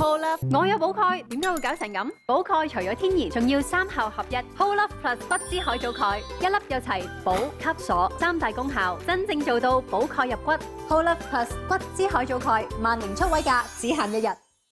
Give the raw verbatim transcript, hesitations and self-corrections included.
Whole Love， 我有寶鈣，點解會搞成咁？寶鈣除咗天然，仲要三效合一 ，Whole Love Plus 不支海藻鈣，一粒有齊補、吸、鎖三大功效，真正做到寶鈣入骨。Whole Love Plus 不支海藻鈣，萬寧速位價，只限一日。